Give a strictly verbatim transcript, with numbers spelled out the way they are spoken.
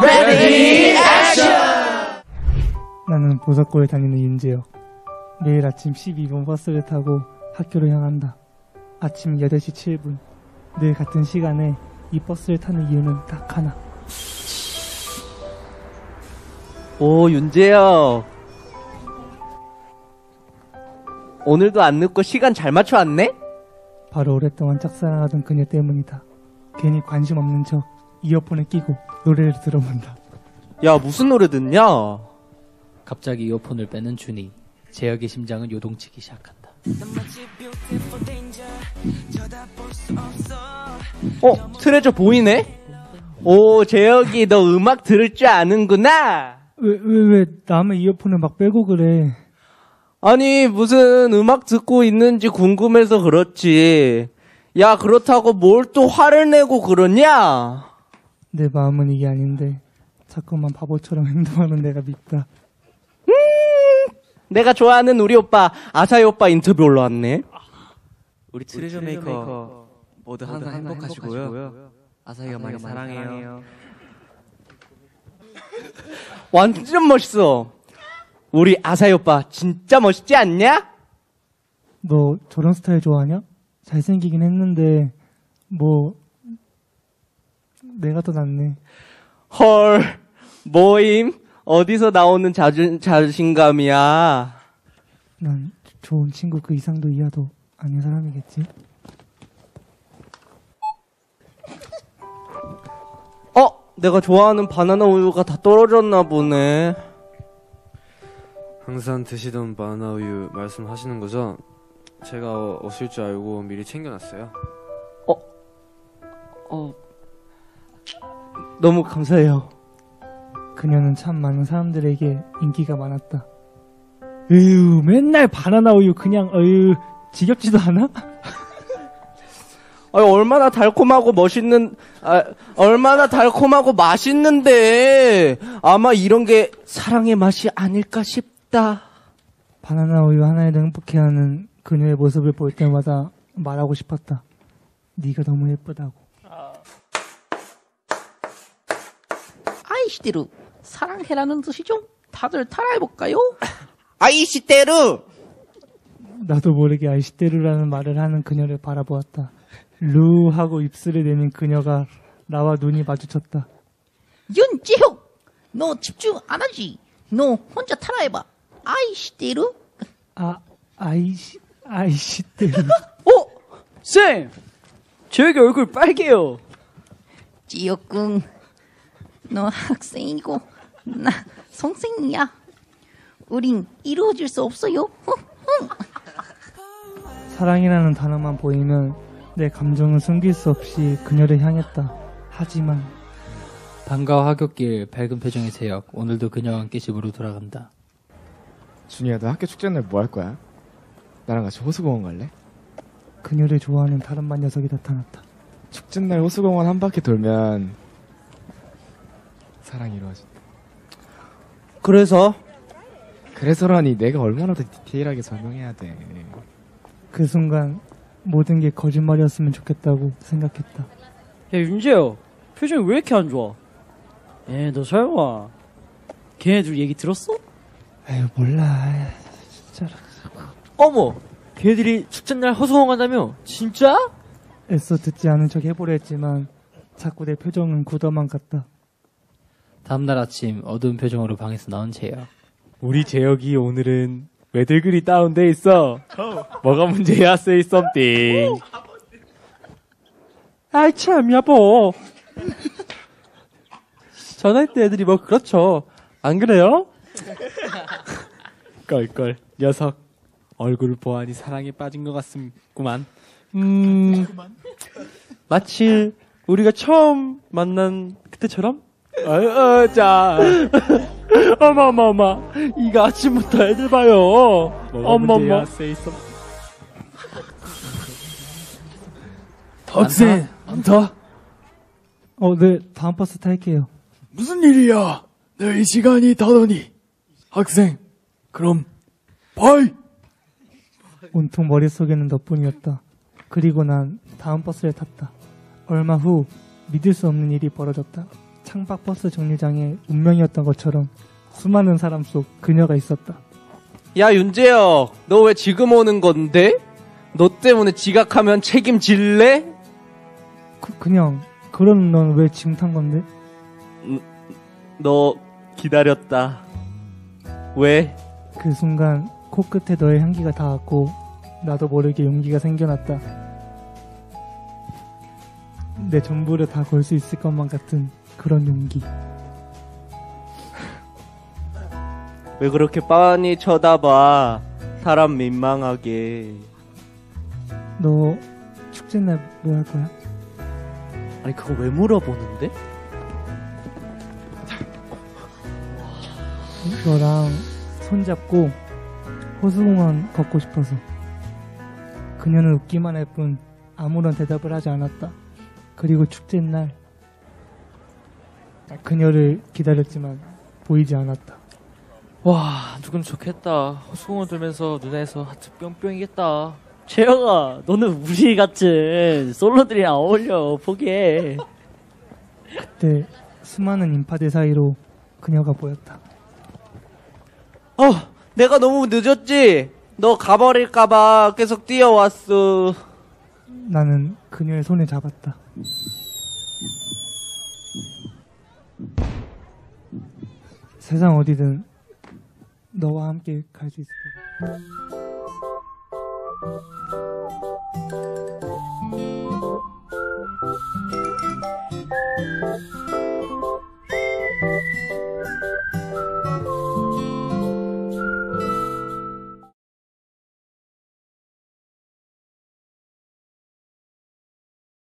레디 액션! 나는 보석고에 다니는 윤재혁. 매일 아침 십이 번 버스를 타고 학교로 향한다. 아침 여덟 시 칠 분. 늘 같은 시간에 이 버스를 타는 이유는 딱 하나. 오, 윤재혁. 오늘도 안 늦고 시간 잘 맞춰 왔네? 바로 오랫동안 짝사랑하던 그녀 때문이다. 괜히 관심 없는 척 이어폰을 끼고 노래를 들어본다. 야, 무슨 노래 듣냐? 갑자기 이어폰을 빼는 준이. 재혁의 심장은 요동치기 시작한다. 어, 트레저 보이네? 오, 재혁이 너 음악 들을 줄 아는구나? 왜, 왜, 왜 남의 이어폰을 막 빼고 그래? 아니, 무슨 음악 듣고 있는지 궁금해서 그렇지. 야, 그렇다고 뭘 또 화를 내고 그러냐? 내 마음은 이게 아닌데 자꾸만 바보처럼 행동하는 내가 밉다. 음, 내가 좋아하는 우리 오빠 아사히 오빠 인터뷰 올라왔네. 우리 트레저 메이커 모두 항상 행복하시고요. 아사히가 많이 사랑해요. 완전 멋있어. 우리 아사히 오빠 진짜 멋있지 않냐? 너 저런 스타일 좋아하냐? 잘생기긴 했는데 뭐 내가 더 낫네. 헐, 뭐임? 어디서 나오는 자주, 자신감이야? 난 좋은 친구 그 이상도 이하도 아닌 사람이겠지? 어? 내가 좋아하는 바나나 우유가 다 떨어졌나 보네. 항상 드시던 바나나 우유 말씀하시는 거죠? 제가 오실 줄 알고 미리 챙겨놨어요. 어? 어... 너무 감사해요. 그녀는 참 많은 사람들에게 인기가 많았다. 으유, 맨날 바나나 우유 그냥 어유 지겹지도 않아? 아, 얼마나 달콤하고 멋있는, 아, 얼마나 달콤하고 맛있는데 아마 이런 게 사랑의 맛이 아닐까 싶다. 바나나 우유 하나에도 행복해하는 그녀의 모습을 볼 때마다 말하고 싶었다. 네가 너무 예쁘다고. 아이시테루, 사랑해라는 뜻이죠? 다들 따라해볼까요? 아이시테루! 나도 모르게 아이시테루라는 말을 하는 그녀를 바라보았다. 루 하고 입술을 내민 그녀가 나와 눈이 마주쳤다. 윤재혁! 너 집중 안 하지? 너 혼자 따라해봐. 아이시테루? 아, 아이시, 아이시테루. 어? 쌤! 재혁이 얼굴 빨개요. 지혁군, 너 학생이고 나 선생이야. 우린 이루어질 수 없어요. 사랑이라는 단어만 보이면 내 감정을 숨길 수 없이 그녀를 향했다. 하지만 방과 하굣길 밝은 표정의 재혁. 오늘도 그녀와 함께 집으로 돌아간다. 준이야, 너 학교 축제날 뭐 할 거야? 나랑 같이 호수공원 갈래? 그녀를 좋아하는 다른 반 녀석이 나타났다. 축제날 호수공원 한 바퀴 돌면 사랑이 이루어진다. 그래서? 그래서라니 내가 얼마나 더 디테일하게 설명해야 돼. 그 순간 모든 게 거짓말이었으면 좋겠다고 생각했다. 야, 윤재혁, 표정이 왜 이렇게 안 좋아? 에, 너 설마 걔네들 얘기 들었어? 에휴, 몰라. 진짜로. 어머, 걔네들이 축제날 허수공원 간다며? 진짜? 애써 듣지 않은 척 해보려 했지만 자꾸 내 표정은 굳어만 갔다. 다음날 아침 어두운 표정으로 방에서 나온 재혁. 우리 재혁이 오늘은 왜들 그리 다운돼 있어? 뭐가 문제야, say something. 아이 참 여보. 전화할 때 애들이 뭐 그렇죠. 안 그래요? 껄껄 녀석 얼굴을 보아하니 사랑에 빠진 것 같구만. 음 마치 우리가 처음 만난 그때처럼? 어, 어, 자 어머머머 이거 아침부터 애들 봐요. 어머머 학생 안타? 어, 네, 다음 버스 탈게요. 무슨 일이야? 내 시간이 다더니. 학생, 그럼 바이. 온통 머릿속에는 너뿐이었다. 그리고 난 다음 버스를 탔다. 얼마 후 믿을 수 없는 일이 벌어졌다. 창밖버스 정류장에 운명이었던 것처럼 수많은 사람 속 그녀가 있었다. 야, 윤재혁, 너 왜 지금 오는 건데? 너 때문에 지각하면 책임질래? 그, 그냥 그럼 넌 왜 지금 탄 건데? 너 기다렸다. 왜? 그 순간 코끝에 너의 향기가 닿았고 나도 모르게 용기가 생겨났다. 내 전부를 다 걸 수 있을 것만 같은 그런 용기. 왜 그렇게 빤히 쳐다봐? 사람 민망하게. 너 축제날 뭐 할 거야? 아니, 그거 왜 물어보는데? 너랑 손잡고 호수공원 걷고 싶어서. 그녀는 웃기만 할 뿐 아무런 대답을 하지 않았다. 그리고 축제날 그녀를 기다렸지만 보이지 않았다. 와, 누군 좋겠다. 호수공원 돌면서 눈에서 하트 뿅뿅이겠다. 재혁아, 너는 우리 같은 솔로들이랑 어울려. 포기해. 그때 수많은 인파들 사이로 그녀가 보였다. 어, 내가 너무 늦었지? 너 가버릴까봐 계속 뛰어왔어. 나는 그녀의 손을 잡았다. 세상 어디든 너와 함께 갈 수 있을 것 같아.